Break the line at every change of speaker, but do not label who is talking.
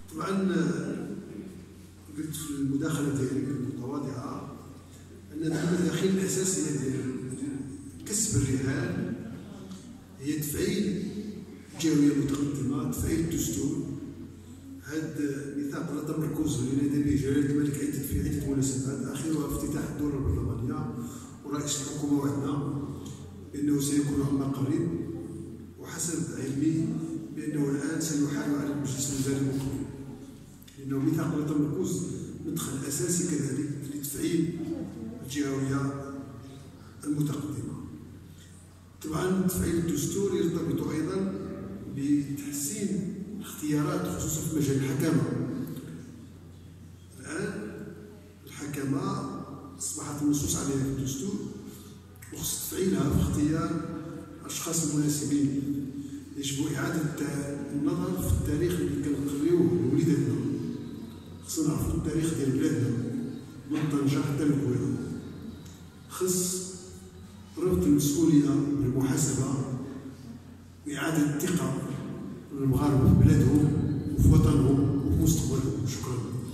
طبعا قلت في المداخله ديالي المتواضعه ان المداخيل الاساسيه ديال كسب الرهان هي تفعيل الجهويه المتقدمه، تفعيل الدستور. هذا ميثاق لا تمركز اللي نادى به جلاله الملك في عده مناسبات، اخرها افتتاح الدوره البرلمانيه، ورئيس الحكومه وعدنا بانه سيكون عما قريب، وحسب علمي بانه الان سيحال على المجلس الوزاري المقبل، لانه ميثاق لا تمركز مدخل اساسي كذلك لتفعيل الجهويه المتقدمه. طبعا تفعيل الدستور يرتبط ايضا بتحسين الاختيارات خصوصا في مجال الحكامه. الان الحكامه اصبحت منصوص عليها في الدستور، وخص تفعيلها في اختيار الاشخاص المناسبين. يجب اعاده النظر في التاريخ اللي كنقريوه لوليداتنا، خصنا نعرفوا التاريخ ديال بلادنا من طنجه حتى للكويت. خص ربط المسؤوليه بالمحاسبه واعاده الثقه للمغاربه في بلادهم وفي وطنهم وفي مستقبلهم. شكرا.